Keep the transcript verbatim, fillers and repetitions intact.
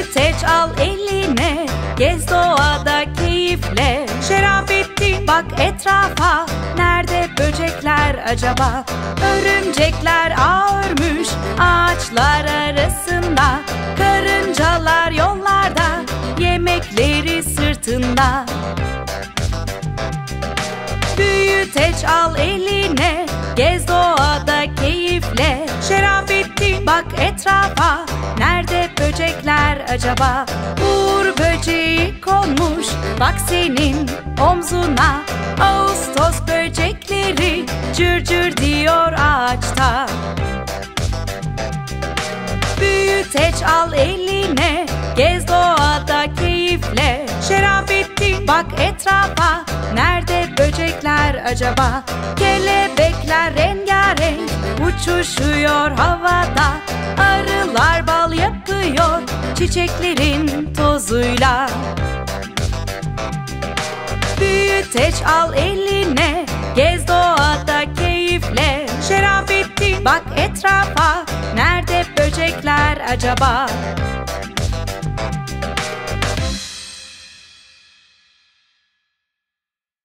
Büyüteç al eline, gez doğada keyifle. Şerafettin bak etrafa, nerede böcekler acaba? Örümcekler ağ örmüş ağaçlar arasında. Karıncalar yollarda, yemekleri sırtında. Büyüteç al eline, gez doğada keyifle. Şerafettin bak etrafa, nerede böcekler acaba? Uğur böceği konmuş bak senin omzuna. Ağustos böcekleri cır cır diyor ağaçta. Büyüteç al eline, gez doğada keyifle. Şerafettin bak etrafa, nerede böcekler acaba? Kelebekler rengarenk uçuşuyor havada. Arılar bal yapıyor çiçeklerin tozuyla. Büyüteç al eline, gez doğada keyifle. Şerafettin bak etrafa, nerede böcekler acaba?